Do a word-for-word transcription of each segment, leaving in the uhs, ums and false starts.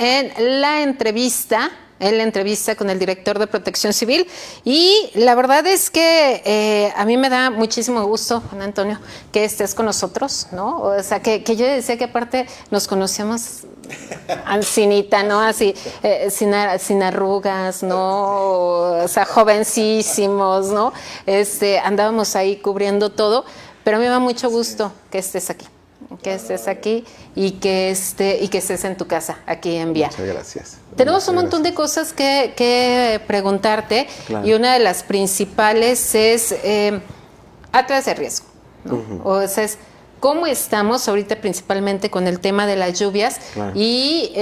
en la entrevista, en la entrevista con el director de Protección Civil, y la verdad es que eh, a mí me da muchísimo gusto, Juan Antonio, que estés con nosotros, ¿no? O sea, que, que yo decía que aparte nos conocíamos ancinita, ¿no? Así, eh, sin, sin arrugas, ¿no? O sea, jovencísimos, ¿no? Este, andábamos ahí cubriendo todo, pero a mí me da mucho gusto que estés aquí. Que estés aquí y que, este, y que estés en tu casa, aquí en Vía. Muchas gracias. Tenemos Muchas un montón gracias. de cosas que, que preguntarte, Claro. y una de las principales es eh, Atlas de riesgo, ¿no? Uh-huh. O sea, es cómo estamos ahorita principalmente con el tema de las lluvias. Claro. Y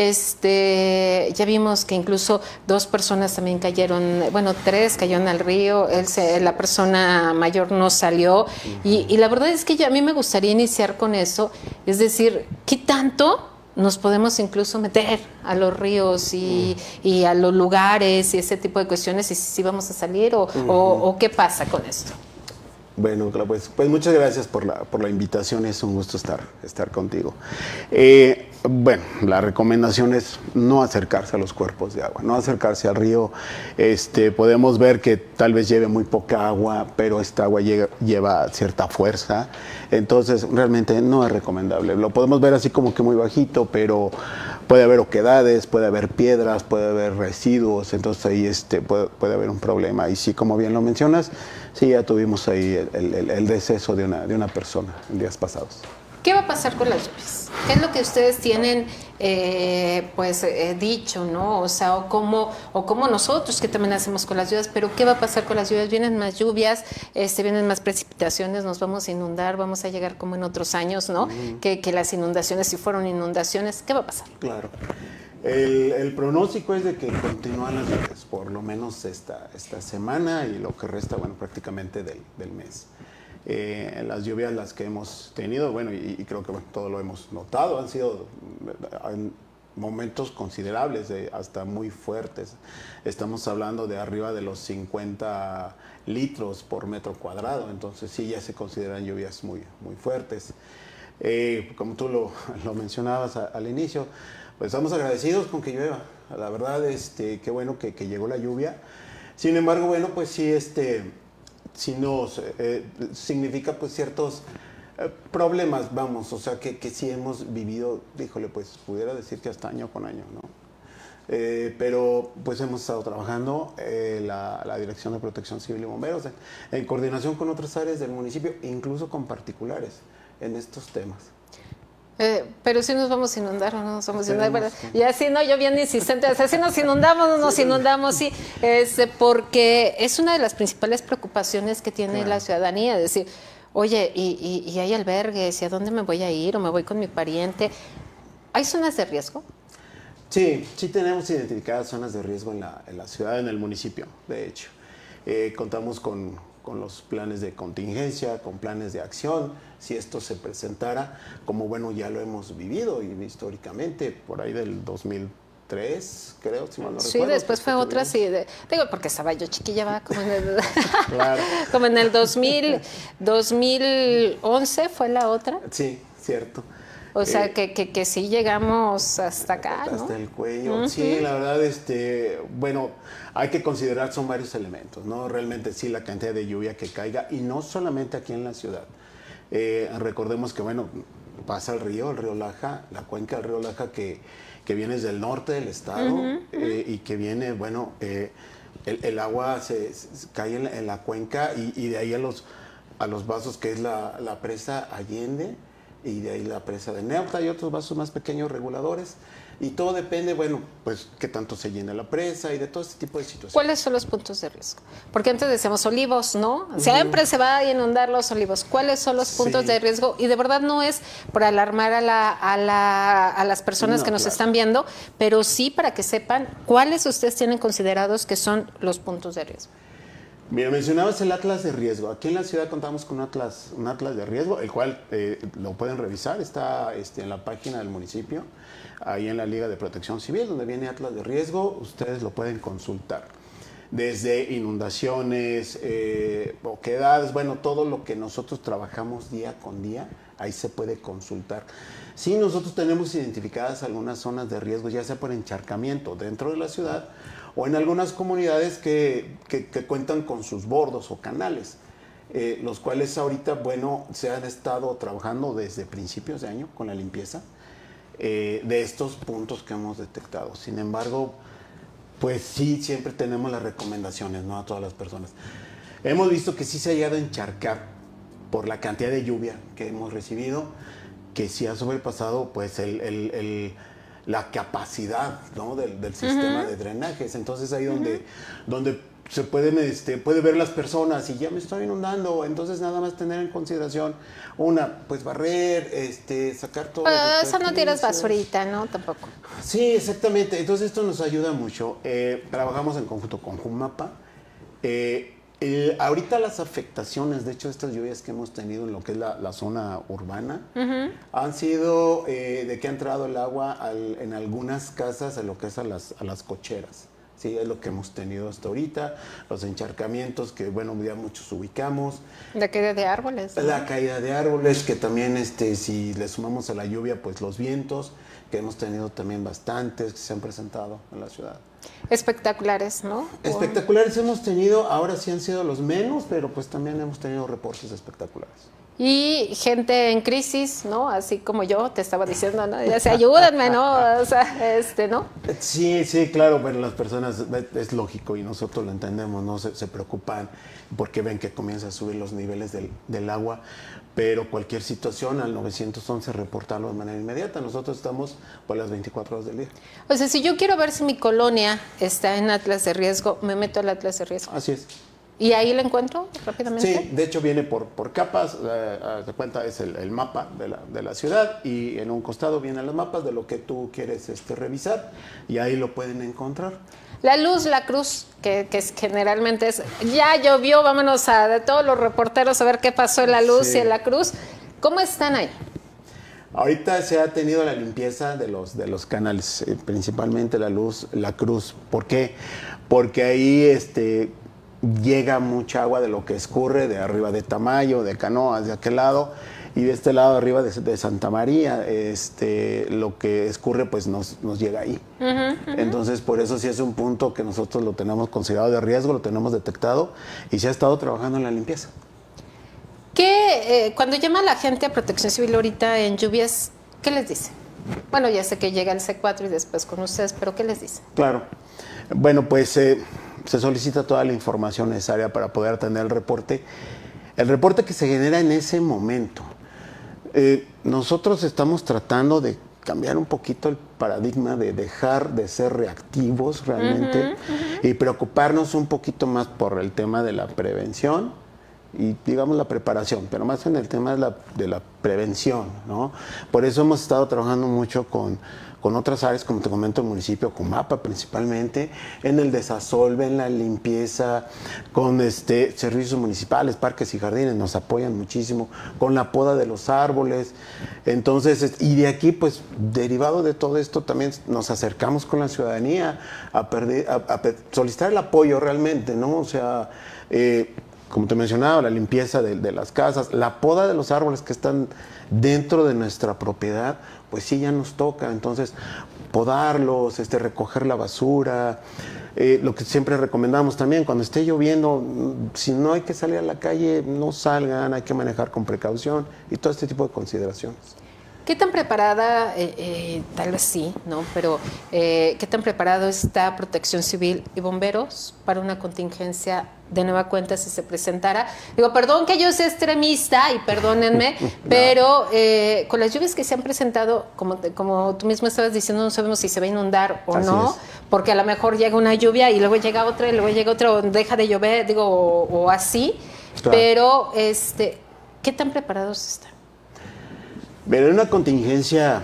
este ya vimos que incluso dos personas también cayeron, bueno, tres cayeron al río, él se, la persona mayor no salió. Uh-huh. y, y la verdad es que yo, a mí me gustaría iniciar con eso, es decir, ¿qué tanto nos podemos incluso meter a los ríos y, uh-huh. y a los lugares y ese tipo de cuestiones, y si, si vamos a salir o, uh-huh. o, o qué pasa con esto? Bueno, pues, pues muchas gracias por la, por la invitación, es un gusto estar, estar contigo. Eh, bueno, la recomendación es no acercarse a los cuerpos de agua, no acercarse al río. Este, podemos ver que tal vez lleve muy poca agua, pero esta agua llega, lleva cierta fuerza, entonces realmente no es recomendable. Lo podemos ver así como que muy bajito, pero puede haber oquedades, puede haber piedras, puede haber residuos, entonces ahí este, puede, puede haber un problema. Y sí, como bien lo mencionas, sí, ya tuvimos ahí el, el, el deceso de una, de una persona en días pasados. ¿Qué va a pasar con las lluvias? ¿Qué es lo que ustedes tienen eh, pues eh, dicho, ¿no? O sea, o cómo, o cómo nosotros que también hacemos con las lluvias, pero ¿qué va a pasar con las lluvias? Vienen más lluvias, este, vienen más precipitaciones, nos vamos a inundar, vamos a llegar como en otros años, ¿no? Uh-huh. que, que las inundaciones, si fueron inundaciones, ¿qué va a pasar? Claro. El, el pronóstico es de que continúan las lluvias, por lo menos esta, esta semana y lo que resta, bueno, prácticamente del, del mes. Eh, las lluvias las que hemos tenido, bueno, y, y creo que bueno, todo lo hemos notado, han sido en momentos considerables, de, hasta muy fuertes. Estamos hablando de arriba de los cincuenta litros por metro cuadrado, entonces sí, ya se consideran lluvias muy, muy fuertes. Eh, como tú lo, lo mencionabas a, al inicio, pues estamos agradecidos con que llueva. La verdad, este, qué bueno que, que llegó la lluvia. Sin embargo, bueno, pues sí, este, sí nos eh, significa pues ciertos eh, problemas, vamos, o sea, que, que sí hemos vivido, híjole, pues pudiera decir que hasta año con año, ¿no? Eh, pero pues hemos estado trabajando eh, la, la Dirección de Protección Civil y Bomberos en, en coordinación con otras áreas del municipio, incluso con particulares en estos temas. Eh, pero si nos vamos a inundar o no nos vamos a inundar, ¿verdad? Y así, no, yo bien insistente, o sea, si nos inundamos o no nos inundamos, sí, es porque es una de las principales preocupaciones que tiene claro. la ciudadanía, es decir, oye, y, y, y hay albergues, ¿y a dónde me voy a ir? ¿O me voy con mi pariente? ¿Hay zonas de riesgo? Sí, sí tenemos identificadas zonas de riesgo en la, en la ciudad, en el municipio, de hecho. Eh, contamos con, con los planes de contingencia, con planes de acción, si esto se presentara, como bueno, ya lo hemos vivido y históricamente, por ahí del dos mil tres, creo, si mal no sí, recuerdo. Sí, después fue otra, sí, de, digo, porque estaba yo chiquilla, va, como en el, claro. como en el dos mil, dos mil once fue la otra. Sí, cierto. O sea, eh, que, que, que sí llegamos hasta acá, hasta ¿no? Hasta el cuello. Uh-huh. Sí, la verdad, este, bueno, hay que considerar, son varios elementos, ¿no? Realmente sí, la cantidad de lluvia que caiga, y no solamente aquí en la ciudad. Eh, recordemos que, bueno, pasa el río, el río Laja, la cuenca del río Laja que, que viene desde el norte del estado, uh-huh. eh, y que viene, bueno, eh, el, el agua se, se cae en la, en la cuenca y, y de ahí a los, a los vasos que es la, la presa Allende, y de ahí la presa de Neuta y otros vasos más pequeños reguladores, y todo depende, bueno, pues qué tanto se llena la presa y de todo este tipo de situaciones. ¿Cuáles son los puntos de riesgo? Porque antes decíamos olivos, ¿no? Siempre uh-huh. se va a inundar los olivos. ¿Cuáles son los puntos sí. de riesgo? Y de verdad no es por alarmar a, la, a, la, a las personas no, que nos claro. están viendo, pero sí para que sepan cuáles ustedes tienen considerados que son los puntos de riesgo. Mira, mencionabas el Atlas de riesgo. Aquí en la ciudad contamos con un Atlas, un Atlas de riesgo, el cual eh, lo pueden revisar, está este, en la página del municipio, ahí en la Liga de Protección Civil, donde viene Atlas de riesgo, ustedes lo pueden consultar. desde inundaciones, eh, oquedades, bueno, todo lo que nosotros trabajamos día con día, ahí se puede consultar. Sí, nosotros tenemos identificadas algunas zonas de riesgo, ya sea por encharcamiento dentro de la ciudad o en algunas comunidades que, que, que cuentan con sus bordos o canales, eh, los cuales ahorita, bueno, se han estado trabajando desde principios de año con la limpieza eh, de estos puntos que hemos detectado. Sin embargo, pues sí, siempre tenemos las recomendaciones, ¿no?, a todas las personas. Hemos visto que sí se ha llegado a encharcar por la cantidad de lluvia que hemos recibido, que sí ha sobrepasado pues el, el, el, la capacidad, ¿no?, del, del sistema uh-huh. de drenajes. Entonces ahí donde, uh-huh. donde se pueden, este, puede ver las personas y ya me estoy inundando, entonces nada más tener en consideración una, pues barrer, este, sacar todo. Pero eso no tiras basurita, ¿no? Tampoco. Sí, exactamente. Entonces esto nos ayuda mucho. Eh, trabajamos en conjunto con Jumapa. Eh, eh, ahorita las afectaciones, de hecho, estas lluvias que hemos tenido en lo que es la, la zona urbana, uh-huh. han sido eh, de que ha entrado el agua al, en algunas casas en lo que es a las, a las cocheras. Sí, es lo que hemos tenido hasta ahorita, los encharcamientos que, bueno, ya muchos ubicamos. La caída de árboles, ¿no? La caída de árboles, que también, este, si le sumamos a la lluvia, pues los vientos, que hemos tenido también bastantes, que se han presentado en la ciudad. Espectaculares, ¿no? Espectaculares hemos tenido, ahora sí han sido los menos, pero pues también hemos tenido reportes espectaculares. Y gente en crisis, ¿no? Así como yo te estaba diciendo, ¿no? Ya se ayúdenme, ¿no? O sea, este, ¿no? Sí, sí, claro, pero las personas, es lógico y nosotros lo entendemos, ¿no? Se, se preocupan porque ven que comienza a subir los niveles del, del agua, pero cualquier situación al nueve once reportarlo de manera inmediata. Nosotros estamos por las veinticuatro horas del día. O sea, si yo quiero ver si mi colonia está en Atlas de riesgo, me meto al Atlas de riesgo. Así es. ¿Y ahí lo encuentro rápidamente? Sí, de hecho viene por, por capas, eh, de cuenta es el, el mapa de la, de la ciudad y en un costado vienen los mapas de lo que tú quieres este, revisar y ahí lo pueden encontrar. La luz, la cruz, que, que es, generalmente es, ya llovió, vámonos a de todos los reporteros a ver qué pasó en la luz sí. y en la cruz. ¿Cómo están ahí? Ahorita se ha tenido la limpieza de los, de los canales, eh, principalmente la luz, la cruz. ¿Por qué? Porque ahí este, llega mucha agua de lo que escurre de arriba de Tamayo, de Canoas, de aquel lado, y de este lado arriba de, de Santa María, este, lo que escurre pues nos, nos llega ahí. Uh-huh, uh-huh. Entonces por eso sí es un punto que nosotros lo tenemos considerado de riesgo, lo tenemos detectado y se ha estado trabajando en la limpieza. ¿Qué, eh, cuando llama la gente a Protección Civil ahorita en lluvias, qué les dice? Bueno, ya sé que llega el C cuatro y después con ustedes, pero ¿qué les dice? Claro. Bueno, pues eh, se solicita toda la información necesaria para poder atender el reporte. El reporte que se genera en ese momento. Eh, nosotros estamos tratando de cambiar un poquito el paradigma de dejar de ser reactivos realmente uh-huh, uh-huh. y preocuparnos un poquito más por el tema de la prevención y digamos la preparación, pero más en el tema de la, de la prevención, ¿no? Por eso hemos estado trabajando mucho con, con otras áreas, como te comento, el municipio, con MAPA principalmente, en el desasolve, en la limpieza, con este, servicios municipales, parques y jardines, nos apoyan muchísimo, con la poda de los árboles. Entonces, y de aquí, pues, derivado de todo esto, también nos acercamos con la ciudadanía a, perder, a, a solicitar el apoyo realmente, ¿no? O sea, eh, como te mencionaba, la limpieza de, de las casas, la poda de los árboles que están dentro de nuestra propiedad, pues sí, ya nos toca. Entonces, podarlos, este, recoger la basura, eh, lo que siempre recomendamos también, cuando esté lloviendo, si no hay que salir a la calle, no salgan, hay que manejar con precaución y todo este tipo de consideraciones. ¿Qué tan preparada, eh, eh, tal vez sí, ¿no? Pero eh, qué tan preparado está Protección Civil y Bomberos para una contingencia de nueva cuenta si se presentara? Digo, perdón que yo sea extremista y perdónenme, no. pero eh, con las lluvias que se han presentado, como, te, como tú mismo estabas diciendo, no sabemos si se va a inundar o Así no, es. porque a lo mejor llega una lluvia y luego llega otra y luego llega otra, o deja de llover, digo, o, o así, claro. pero este, ¿qué tan preparados están? Pero en una contingencia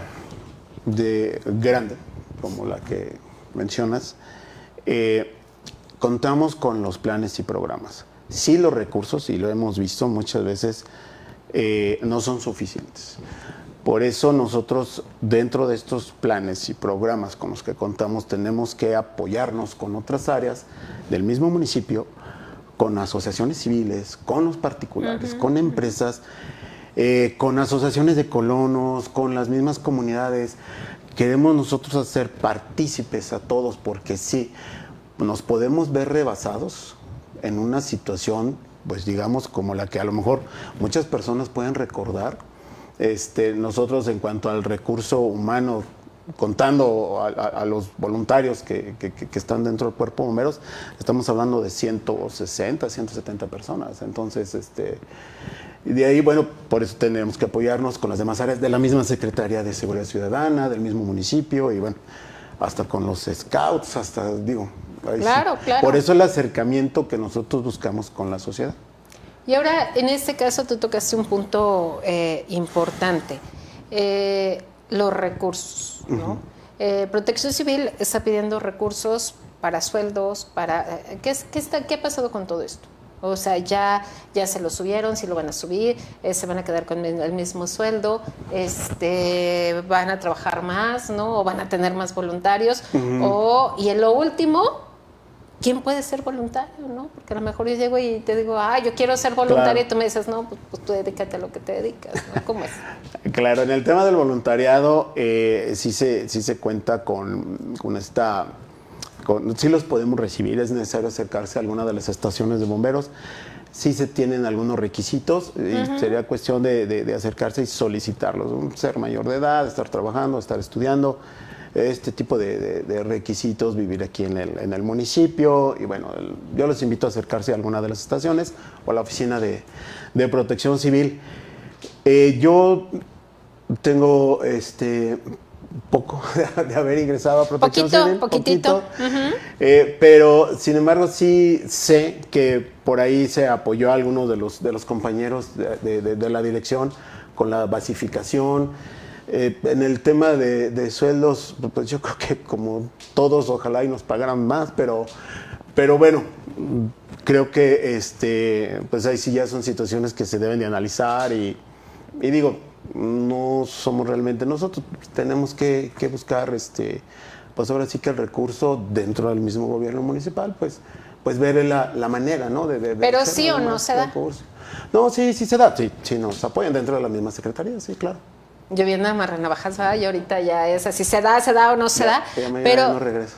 de grande, como la que mencionas, eh, contamos con los planes y programas. Sí, los recursos, y lo hemos visto muchas veces, eh, no son suficientes. Por eso nosotros, dentro de estos planes y programas con los que contamos, tenemos que apoyarnos con otras áreas del mismo municipio, con asociaciones civiles, con los particulares, uh-huh, con empresas, eh, con asociaciones de colonos, con las mismas comunidades. Queremos nosotros hacer partícipes a todos, porque sí, nos podemos ver rebasados en una situación, pues digamos, como la que a lo mejor muchas personas pueden recordar. Este, nosotros, en cuanto al recurso humano, contando a, a, a los voluntarios que, que, que están dentro del Cuerpo de Bomberos, estamos hablando de ciento sesenta, ciento setenta personas. Entonces, este, y de ahí, bueno, por eso tenemos que apoyarnos con las demás áreas de la misma Secretaría de Seguridad Ciudadana, del mismo municipio, y bueno, hasta con los scouts, hasta, digo, ahí claro, sí. Claro. Por eso el acercamiento que nosotros buscamos con la sociedad. Y ahora, en este caso, tú tocaste un punto eh, importante, eh, los recursos, ¿no? Uh-huh. eh, Protección Civil está pidiendo recursos para sueldos, para... Eh, ¿qué, qué, está, ¿Qué ha pasado con todo esto? O sea, ya, ya se lo subieron, si lo van a subir, eh, se van a quedar con el mismo sueldo, este, van a trabajar más, ¿no? O van a tener más voluntarios. Uh-huh. O, y en lo último... ¿quién puede ser voluntario, no? Porque a lo mejor yo llego y te digo, ah, yo quiero ser voluntario, claro. Y tú me dices, no, pues, pues tú dedícate a lo que te dedicas, ¿no? ¿Cómo es? Claro, en el tema del voluntariado eh, sí, se, sí se cuenta con, con esta... Con, sí los podemos recibir, es necesario acercarse a alguna de las estaciones de bomberos. Sí se tienen algunos requisitos, uh-huh. Y sería cuestión de, de, de acercarse y solicitarlos. Ser mayor de edad, estar trabajando, estar estudiando, este tipo de, de, de requisitos, vivir aquí en el, en el municipio. Y bueno, el, yo los invito a acercarse a alguna de las estaciones o a la oficina de, de Protección Civil. Eh, yo tengo este poco de haber ingresado a Protección poquito, Civil. Poquitito, poquito. Uh-huh. eh, pero sin embargo sí sé que por ahí se apoyó a algunos de los, de los compañeros de, de, de la dirección con la basificación. Eh, en el tema de, de sueldos, pues yo creo que como todos, ojalá y nos pagaran más, pero, pero bueno, creo que este, pues ahí sí ya son situaciones que se deben de analizar y, y digo, no somos realmente nosotros, tenemos que, que buscar, este, pues ahora sí que el recurso dentro del mismo gobierno municipal, pues, pues ver la, la manera, ¿no? De, de, de pero sí o no se da. Recurso. No, sí, sí se da, sí, sí nos apoyan dentro de la misma secretaría, sí, claro. Yo vi una amarranavajas, y ahorita ya es así, se da, se da o no se ya, da. Ya mañana pero no regreso.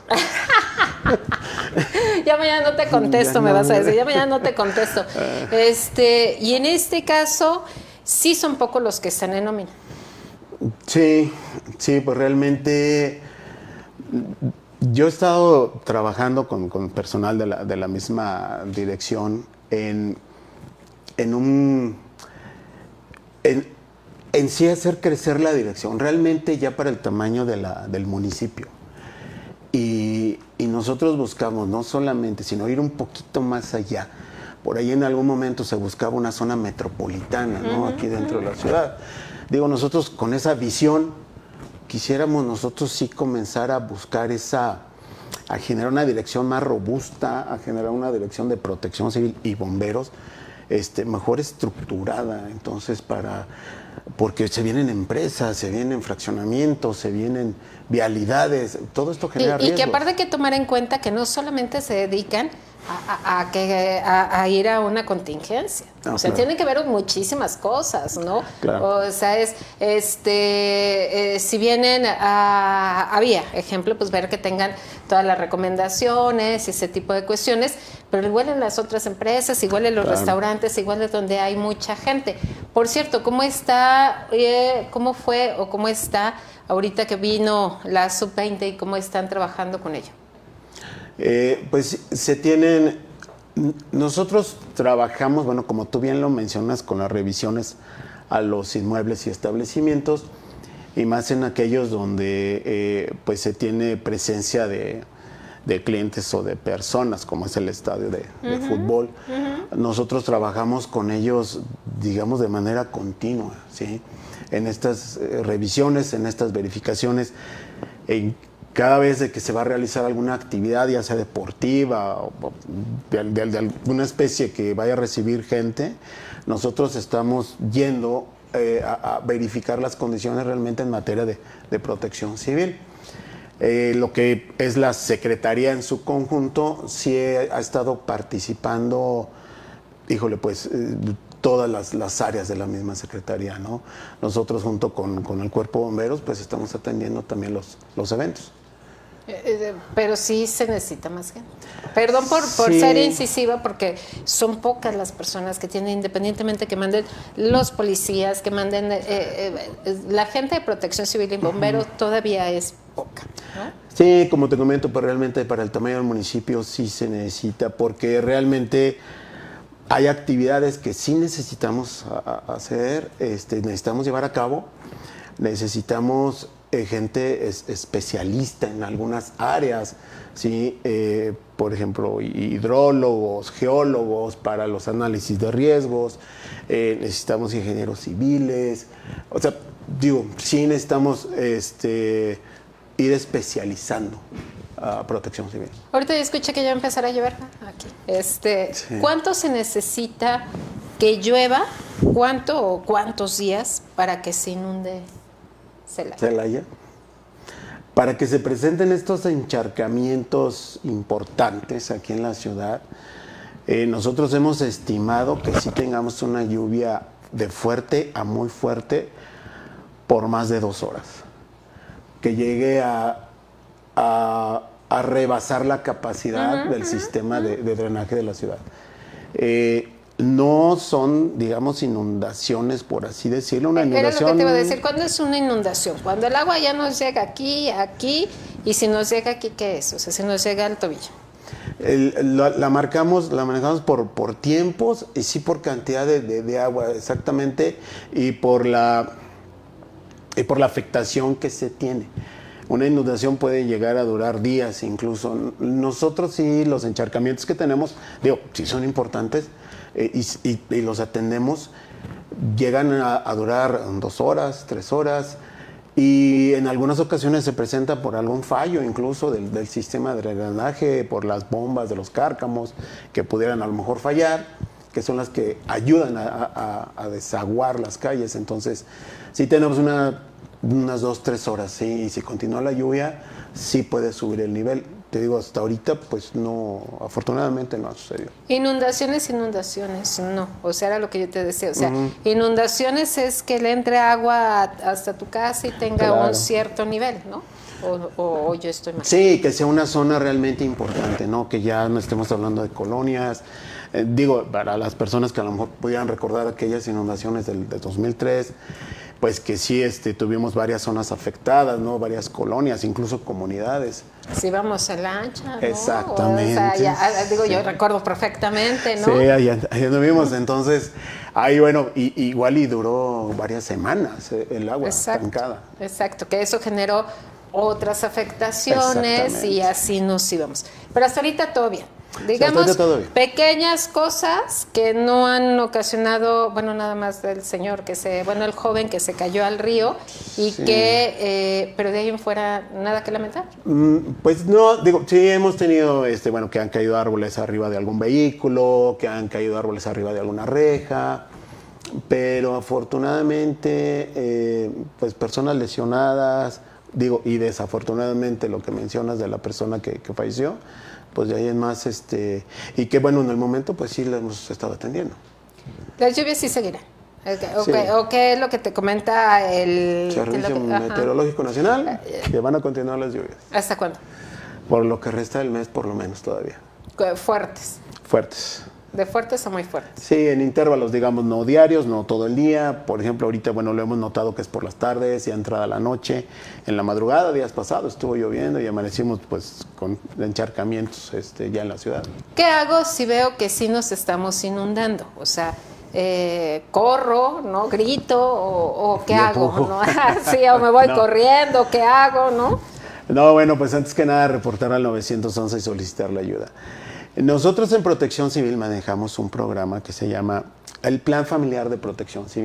Ya mañana no te contesto, ya me no, vas a decir, ya mañana no te contesto. Este, y en este caso, sí son pocos los que están en nómina. Sí, sí, pues realmente yo he estado trabajando con, con personal de la, de la misma dirección en, en un... En, en sí hacer crecer la dirección, realmente ya para el tamaño de la, del municipio. Y, y nosotros buscamos no solamente, sino ir un poquito más allá. Por ahí en algún momento se buscaba una zona metropolitana, ¿no? Uh-huh. Aquí dentro de la ciudad. Digo, nosotros con esa visión, quisiéramos nosotros sí comenzar a buscar esa, a generar una dirección más robusta, a generar una dirección de protección civil y bomberos, este, mejor estructurada, entonces para... Porque se vienen empresas, se vienen fraccionamientos, se vienen vialidades, todo esto genera y, riesgos. Y que aparte hay que tomar en cuenta que no solamente se dedican a, a, a, que, a, a ir a una contingencia, no, o sea, claro. Tienen que ver muchísimas cosas, ¿no? Claro. O sea, es, este, eh, si vienen a, a vía, ejemplo, pues ver que tengan todas las recomendaciones y ese tipo de cuestiones, pero igual en las otras empresas, igual en los claro. restaurantes, igual es donde hay mucha gente. Por cierto, ¿cómo está, eh, cómo fue o cómo está ahorita que vino la sub veinte y cómo están trabajando con ella? Eh, pues se tienen, nosotros trabajamos, bueno, como tú bien lo mencionas, con las revisiones a los inmuebles y establecimientos, y más en aquellos donde eh, pues se tiene presencia de, de clientes o de personas, como es el estadio de, uh-huh, de fútbol. Uh-huh. Nosotros trabajamos con ellos, digamos, de manera continua, ¿sí? En estas eh, revisiones, en estas verificaciones, en cada vez de que se va a realizar alguna actividad, ya sea deportiva o de, de, de alguna especie que vaya a recibir gente, nosotros estamos yendo eh, a, a verificar las condiciones realmente en materia de, de protección civil. Eh, lo que es la Secretaría en su conjunto sí ha estado participando, híjole, pues eh, todas las, las áreas de la misma Secretaría, ¿no? Nosotros junto con, con el Cuerpo de Bomberos pues estamos atendiendo también los, los eventos. Eh, pero sí se necesita más gente. Perdón por, por sí. ser incisiva, porque son pocas las personas que tienen, independientemente que manden los policías, que manden eh, eh, la gente de protección civil y bomberos, uh-huh. todavía es poca, ¿no? Sí, como te comento, pues realmente para el tamaño del municipio sí se necesita, porque realmente hay actividades que sí necesitamos a, a hacer, este, necesitamos llevar a cabo, necesitamos Eh, gente es, especialista en algunas áreas, ¿sí? Eh, por ejemplo, hidrólogos, geólogos para los análisis de riesgos, eh, necesitamos ingenieros civiles, o sea, digo, sí necesitamos este, ir especializando a protección civil. Ahorita ya escuché que ya empezar a llover aquí. Este, sí. ¿Cuánto se necesita que llueva? ¿Cuánto o cuántos días para que se inunde Celaya? Celaya. Para que se presenten estos encharcamientos importantes aquí en la ciudad, eh, nosotros hemos estimado que sí tengamos una lluvia de fuerte a muy fuerte por más de dos horas. Que llegue a, a, a rebasar la capacidad uh-huh, del uh-huh, sistema uh-huh. de, de drenaje de la ciudad. Eh, No son, digamos, inundaciones, por así decirlo. Una inundación... Era lo que te iba a decir. ¿Cuándo es una inundación? Cuando el agua ya nos llega aquí, aquí, y si nos llega aquí, ¿qué es? O sea, si nos llega al tobillo. El, la, la marcamos, la manejamos por, por tiempos y sí por cantidad de, de, de agua, exactamente, y por la, y por la afectación que se tiene. Una inundación puede llegar a durar días incluso. Nosotros sí, los encharcamientos que tenemos, digo, sí son importantes, Eh, y, y, y los atendemos, llegan a, a durar dos horas, tres horas, y en algunas ocasiones se presenta por algún fallo incluso del, del sistema de drenaje, por las bombas de los cárcamos que pudieran a lo mejor fallar, que son las que ayudan a, a, a desaguar las calles. Entonces, sí tenemos una, unas dos, tres horas, sí, y si continúa la lluvia, sí puede subir el nivel. Te digo, hasta ahorita, pues no, afortunadamente no ha sucedido. Inundaciones, inundaciones, no. O sea, era lo que yo te decía. O sea, uh-huh. inundaciones es que le entre agua hasta tu casa y tenga claro. un cierto nivel, ¿no? O, o, o yo estoy mal. Sí, que sea una zona realmente importante, ¿no? Que ya no estemos hablando de colonias. Eh, digo, para las personas que a lo mejor pudieran recordar aquellas inundaciones del, del dos mil tres, pues que sí este, tuvimos varias zonas afectadas, ¿no? Varias colonias, incluso comunidades. Sí, vamos a la ancha, ¿no? Exactamente. O sea, ya, digo, sí. yo recuerdo perfectamente, ¿no? Sí, ahí, ahí anduvimos. Entonces, ahí, bueno, y, igual y duró varias semanas el agua exacto, estancada. Exacto, que eso generó otras afectaciones y así nos íbamos. Pero hasta ahorita todo bien. Digamos, pequeñas cosas que no han ocasionado, bueno, nada más del señor que se, bueno, el joven que se cayó al río y sí. que, eh, pero de ahí en fuera, nada que lamentar. Mm, pues no, digo, sí hemos tenido, este, bueno, que han caído árboles arriba de algún vehículo, que han caído árboles arriba de alguna reja, pero afortunadamente, eh, pues personas lesionadas, digo, y desafortunadamente lo que mencionas de la persona que, que falleció, pues de ahí en más, este, y que bueno, en el momento pues sí la hemos estado atendiendo. Las lluvias sí seguirán. ¿O sí. qué, o qué es lo que te comenta el Servicio que, Meteorológico Nacional? Que van a continuar las lluvias. ¿Hasta cuándo? Por lo que resta del mes, por lo menos todavía. Fuertes. Fuertes. De fuertes a muy fuertes. Sí, en intervalos, digamos, no diarios, no todo el día. Por ejemplo, ahorita, bueno, lo hemos notado que es por las tardes, ya entrada la noche. En la madrugada, días pasados, estuvo lloviendo y amanecimos, pues, con encharcamientos este, ya en la ciudad. ¿Qué hago si veo que sí nos estamos inundando? O sea, eh, ¿corro, no? ¿Grito? ¿O, o qué Yo hago? ¿No? Sí, o me voy no. corriendo, ¿qué hago? ¿No? No, bueno, pues antes que nada, reportar al nueve once y solicitar la ayuda. Nosotros en Protección Civil manejamos un programa que se llama el Plan Familiar de Protección Civil.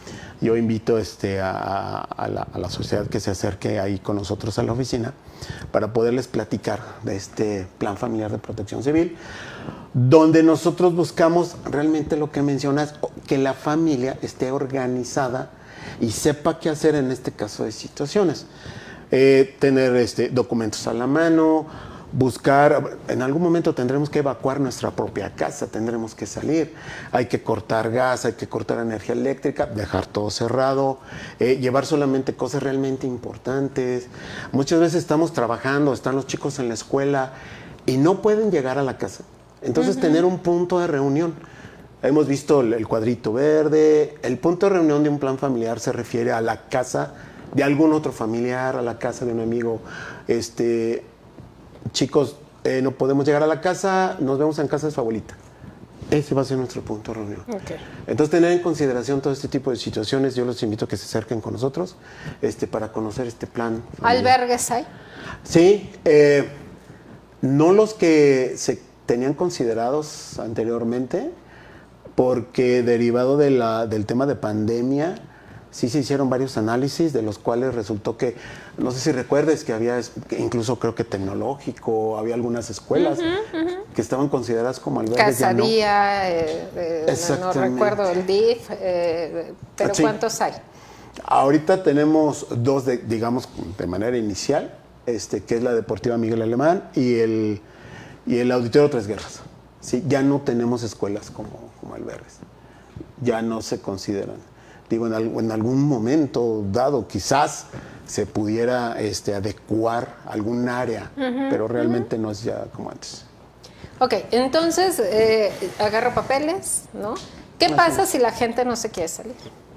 Yo invito este, a, a, la, a la sociedad que se acerque ahí con nosotros a la oficina para poderles platicar de este Plan Familiar de Protección Civil, donde nosotros buscamos realmente lo que mencionas, que la familia esté organizada y sepa qué hacer en este caso de situaciones. Eh, tener este, documentos a la mano, buscar, en algún momento tendremos que evacuar nuestra propia casa, tendremos que salir, hay que cortar gas, hay que cortar energía eléctrica, dejar todo cerrado, eh, llevar solamente cosas realmente importantes. Muchas veces estamos trabajando, están los chicos en la escuela y no pueden llegar a la casa. Entonces, uh-huh. tener un punto de reunión. Hemos visto el, el cuadrito verde. El punto de reunión de un plan familiar se refiere a la casa de algún otro familiar, a la casa de un amigo. Este, chicos, eh, no podemos llegar a la casa, nos vemos en casa de su abuelita. Ese va a ser nuestro punto de reunión. Okay. Entonces, tener en consideración todo este tipo de situaciones, yo los invito a que se acerquen con nosotros este, para conocer este plan familiar. ¿Albergues hay? Sí, eh, no los que se tenían considerados anteriormente, porque derivado de la, del tema de pandemia, sí se hicieron varios análisis, de los cuales resultó que, no sé si recuerdes, que había, incluso creo que tecnológico, había algunas escuelas uh-huh, uh-huh. que estaban consideradas como albergues. Casadía, no. eh, eh, no recuerdo el D I F, eh, pero sí. ¿Cuántos hay? Ahorita tenemos dos, de, digamos, de manera inicial, este, que es la Deportiva Miguel Alemán y el... y el Auditorio Tres Guerras. Sí, ya no tenemos escuelas como, como albergues. Ya no se consideran. Digo, en, al, en algún momento dado, quizás se pudiera este, adecuar algún área, uh-huh, pero realmente uh-huh. no es ya como antes. Ok, entonces eh, agarro papeles, ¿no? ¿Qué Así pasa es. si la gente no se quiere salir?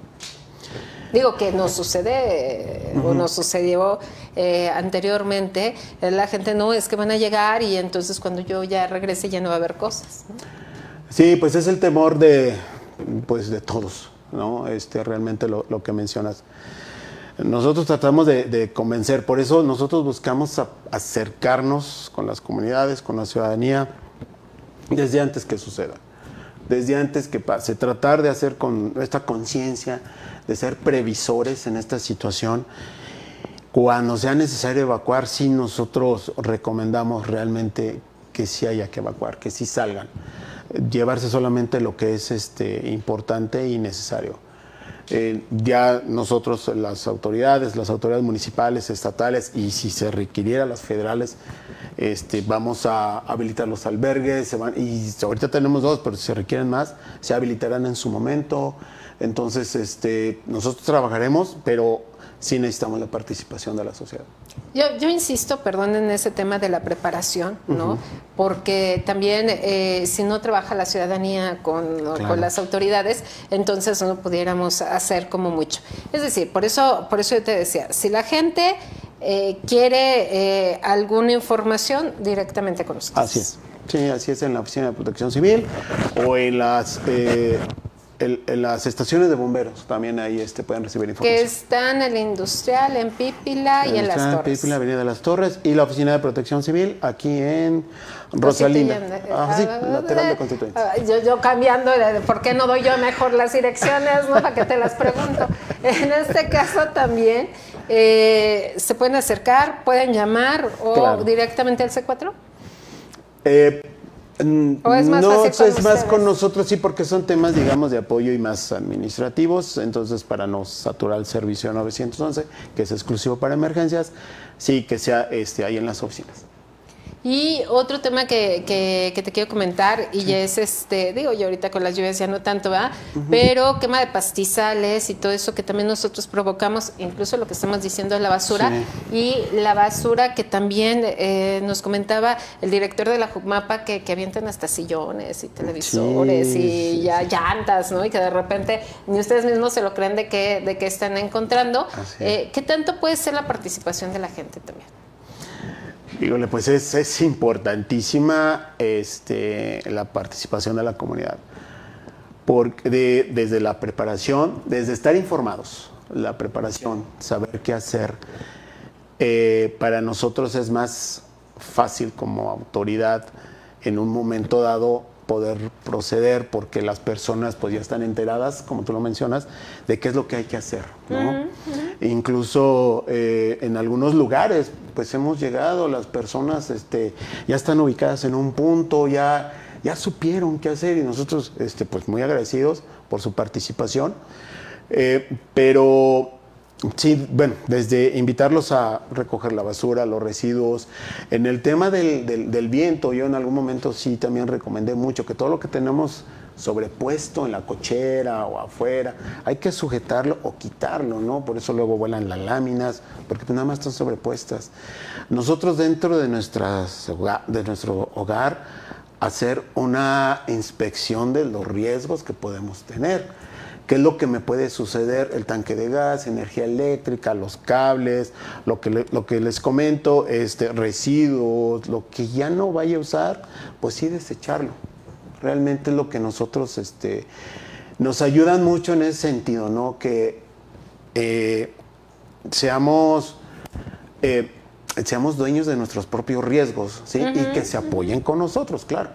Digo que nos sucede uh-huh. o nos sucedió eh, anteriormente, la gente no, es que van a llegar y entonces cuando yo ya regrese ya no va a haber cosas, ¿no? Sí, pues es el temor de, pues de todos, ¿no? Este, realmente lo, lo que mencionas. Nosotros tratamos de, de convencer, por eso nosotros buscamos a, acercarnos con las comunidades, con la ciudadanía, desde antes que suceda. Desde antes que pase, tratar de hacer con esta conciencia, de ser previsores en esta situación. Cuando sea necesario evacuar, sí nosotros recomendamos realmente que sí haya que evacuar, que sí salgan. Llevarse solamente lo que es este, importante y necesario. Eh, ya nosotros, las autoridades, las autoridades municipales, estatales y si se requiriera las federales, este, vamos a habilitar los albergues, se van, y ahorita tenemos dos, pero si se requieren más, se habilitarán en su momento. Entonces, este, nosotros trabajaremos, pero sí necesitamos la participación de la sociedad. Yo, yo insisto, perdón, en ese tema de la preparación, ¿no? Uh-huh. Porque también eh, si no trabaja la ciudadanía con, claro. con las autoridades, entonces no pudiéramos hacer como mucho. Es decir, por eso, por eso yo te decía, si la gente eh, quiere eh, alguna información, directamente con nosotros. Así es. Sí, así es, en la Oficina de Protección Civil o en las... Eh, El, en las estaciones de bomberos también ahí este, pueden recibir información. Que están en el Industrial, en Pípila el y en Las Torres. En Pípila, Avenida de Las Torres, y la Oficina de Protección Civil aquí en Rosalinda. Ah, sí, lateral de Constituyentes. Yo, yo cambiando, de, ¿por qué no doy yo mejor las direcciones? ¿No? Para que te las pregunto. En este caso también eh, se pueden acercar, pueden llamar o claro. directamente al C cuatro. Eh, ¿O es más no, fácil con es más ustedes? con nosotros, sí, porque son temas, digamos, de apoyo y más administrativos. Entonces, para no saturar el servicio nueve once, que es exclusivo para emergencias, sí, que sea este, ahí en las oficinas. Y otro tema que, que, que te quiero comentar, y sí. es este, digo, yo ahorita con las lluvias ya no tanto, ¿va? Uh-huh. Pero quema de pastizales y todo eso que también nosotros provocamos, incluso lo que estamos diciendo es la basura, sí. y la basura que también eh, nos comentaba el director de la Jumapa que, que avientan hasta sillones y televisores sí, y sí, ya sí. llantas, ¿no? Y que de repente ni ustedes mismos se lo creen de qué de qué están encontrando. Eh, ¿Qué tanto puede ser la participación de la gente también? Dígole, pues es, es importantísima este, la participación de la comunidad, porque de, desde la preparación, desde estar informados, la preparación, saber qué hacer, eh, para nosotros es más fácil como autoridad en un momento dado poder proceder porque las personas pues ya están enteradas, como tú lo mencionas, de qué es lo que hay que hacer, ¿no? Uh-huh, uh-huh. Incluso eh, en algunos lugares pues hemos llegado, las personas este, ya están ubicadas en un punto, ya, ya supieron qué hacer y nosotros este, pues muy agradecidos por su participación, eh, pero sí, bueno, desde invitarlos a recoger la basura, los residuos. En el tema del, del, del viento, yo en algún momento sí también recomendé mucho que todo lo que tenemos sobrepuesto en la cochera o afuera, hay que sujetarlo o quitarlo, ¿no? Por eso luego vuelan las láminas, porque pues nada más están sobrepuestas. Nosotros dentro de, nuestras, de nuestro hogar, hacer una inspección de los riesgos que podemos tener. ¿Qué es lo que me puede suceder? El tanque de gas, energía eléctrica, los cables, lo que, le, lo que les comento, este, residuos, lo que ya no vaya a usar, pues sí desecharlo. Realmente es lo que nosotros este, nos ayudan mucho en ese sentido, ¿no? Que eh, seamos, eh, seamos dueños de nuestros propios riesgos, ¿sí? Uh-huh. Y que se apoyen con nosotros, claro.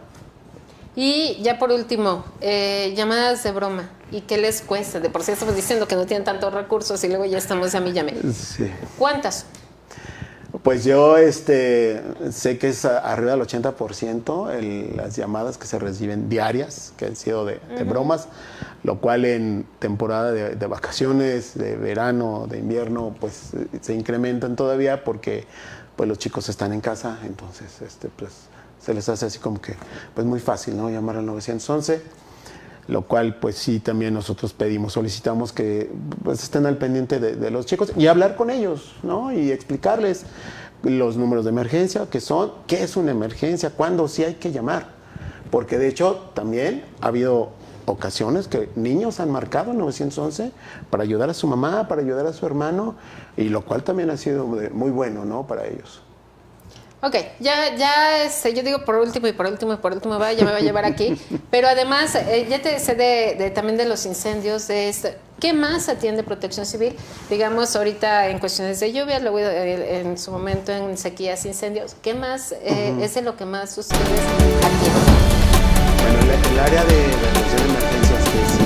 Y ya por último, eh, llamadas de broma. ¿Y qué les cuesta? De por sí estamos diciendo que no tienen tantos recursos y luego ya estamos a mí llame. Sí. ¿Cuántas? Pues yo este, sé que es arriba del ochenta por ciento el, las llamadas que se reciben diarias, que han sido de, de uh-huh. bromas, lo cual en temporada de, de vacaciones, de verano, de invierno, pues se incrementan todavía porque pues los chicos están en casa, entonces este, pues se les hace así como que pues muy fácil, ¿no? Llamar al nueve once, lo cual pues sí también nosotros pedimos, solicitamos que pues, estén al pendiente de, de los chicos y hablar con ellos, ¿no? Y explicarles los números de emergencia, qué son, qué es una emergencia, cuándo sí hay que llamar, porque de hecho también ha habido ocasiones que niños han marcado nueve once para ayudar a su mamá, para ayudar a su hermano, y lo cual también ha sido muy bueno, ¿no? Para ellos. Ok, ya, ya este, yo digo por último y por último y por último, va, ya me va a llevar aquí, pero además eh, ya te sé de, de, también de los incendios, de este, ¿qué más atiende Protección Civil? Digamos ahorita en cuestiones de lluvia, luego eh, en su momento en sequías, incendios, ¿qué más eh, uh-huh. es de lo que más ustedes atienden? Bueno, el, el área de atención de emergencias que es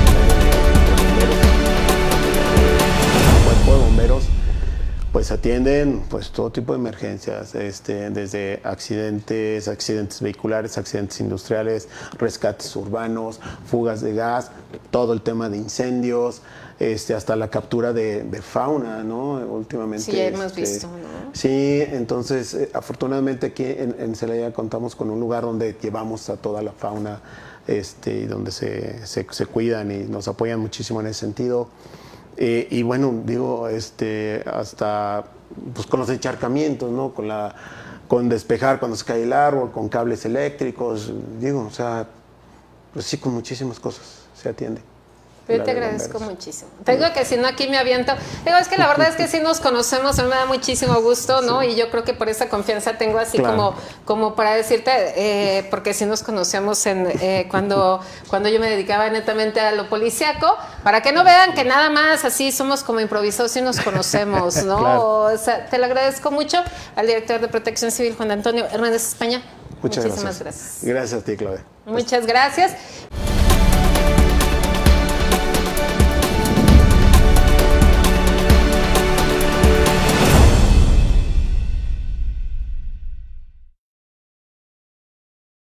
el cuerpo de bomberos, pues atienden pues todo tipo de emergencias, este, desde accidentes, accidentes vehiculares, accidentes industriales, rescates urbanos, fugas de gas, todo el tema de incendios, este, hasta la captura de, de fauna, ¿no? Últimamente. Sí, ya hemos este, visto, ¿no? Sí, entonces eh, afortunadamente aquí en, en Celaya contamos con un lugar donde llevamos a toda la fauna este, y donde se, se, se cuidan y nos apoyan muchísimo en ese sentido. Eh, y bueno, digo, este, hasta pues, con los encharcamientos, ¿no? Con, la, con despejar cuando se cae el árbol, con cables eléctricos, digo, o sea, pues sí, con muchísimas cosas se atiende. Yo te agradezco muchísimo. Te digo que si no aquí me aviento. Digo, es que la verdad es que sí nos conocemos, me da muchísimo gusto, ¿no? Sí. Y yo creo que por esa confianza tengo así claro. como, como para decirte, eh, porque sí nos conocemos en, eh, cuando, cuando yo me dedicaba netamente a lo policíaco, para que no vean que nada más así somos como improvisados y nos conocemos, ¿no? Claro. O sea, te lo agradezco mucho al director de Protección Civil, Juan Antonio Hernández España. Muchas Muchísimas gracias. gracias. Gracias a ti, Claudia. Muchas gracias.